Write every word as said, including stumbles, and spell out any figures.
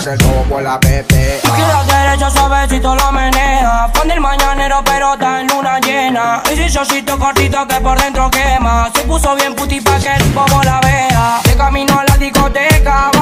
hacer todo por la pepe. Izquierda, derecha, suavecito lo menea. Fan del mañanero pero está en luna llena. Ese shortcito cortito que por dentro quema. Se puso bien puti pa' que el bobo la vea.